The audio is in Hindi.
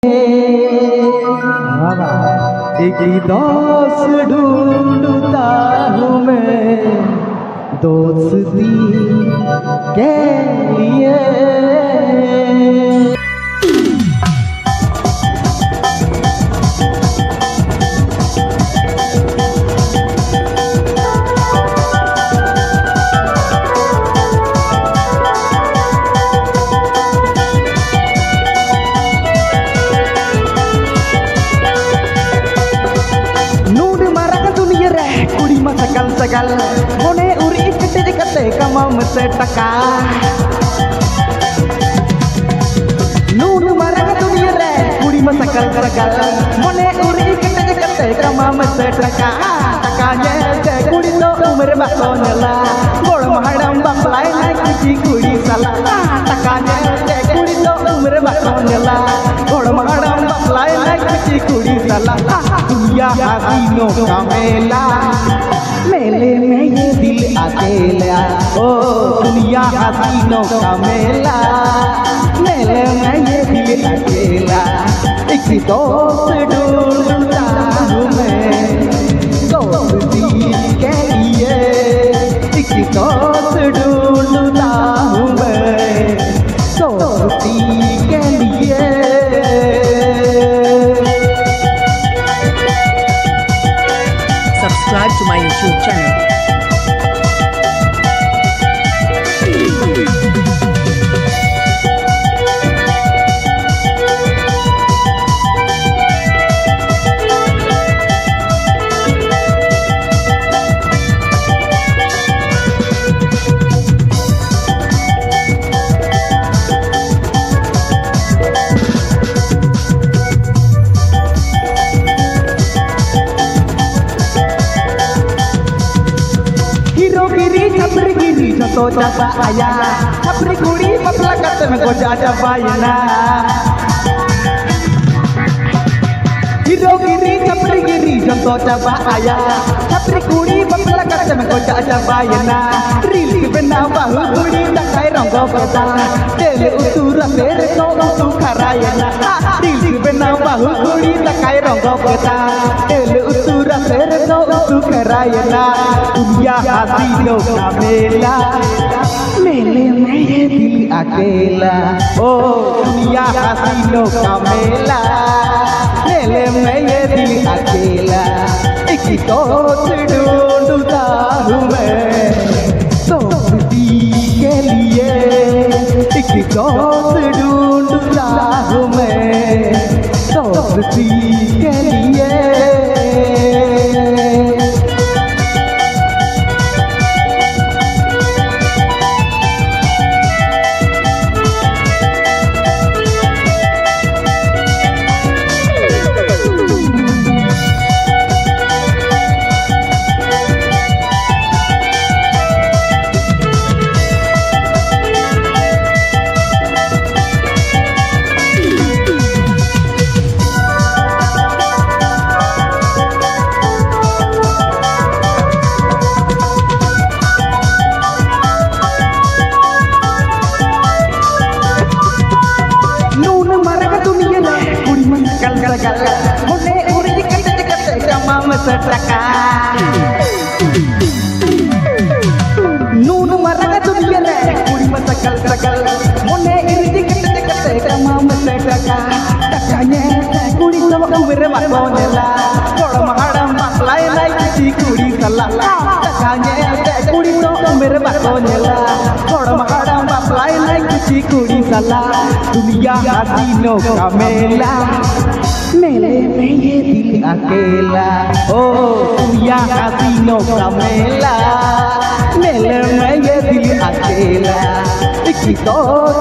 एक दोस्त ढूंढता हूँ मैं दोस्ती के लिए। Sekal mone uri kete kete kama mese taka nun marang dunia re kuri masakal sekal mone uri kete kete kama mese taka takanya de kuri to umur basonela gol mahadam baklai naik kuci kuri salah takanya de kuri to umur basonela gol mahadam baklai naik kuci kuri salah dunia hasino kamela मेले में ये दिल अकेला ओ दुनिया हसीनों का मेला मेले में ये दिल अकेला एक दोस्त ढूंढता हूँ मैं दोस्ती के लिए एक दोस्त ढूंढता हूँ मैं दोस्ती के लिए। Subscribe to my YouTube channel. तो जैसा आया अपनी कुड़ी पतला करते में को जा पायना हीरो गिरी छपरी गिरी जो तो जैसा आया अपनी कुड़ी पतला करते में को जा पायना रील की बिना बाहु कुड़ी तकाई रंगो बता तेल उतुरा तेरे तो उतु खरायना रील की बिना बाहु कुड़ी तकाई रंगो बता तेल उतुरा तेरे तो उतु खरायना दुनिया हसीनों का मेला मेले में ये दिल अकेला ओ दुनिया हसीनों का मेला मेले में ये दिल अकेला एक दोस्त ढूंढता हूँ मैं दोस्ती के लिए एक दोस्त ढूंढता हूँ मैं दोस्ती के लिए। Mone uri kete kete kama mesataka nun marang dunia re kuri masakal sakal mone uri kete kete kama mesataka takanya kuri sama umur basonela gol mahadam baklai naik kuci kuri salah takanya kuri to umur basonela gol mahadam baklai naik kuci kuri salah dunia hasiino ka mela मेले में ये दिल अकेला ओ दुनिया हसीनों का मेला मेले में ये दिल अकेला एक दोस्त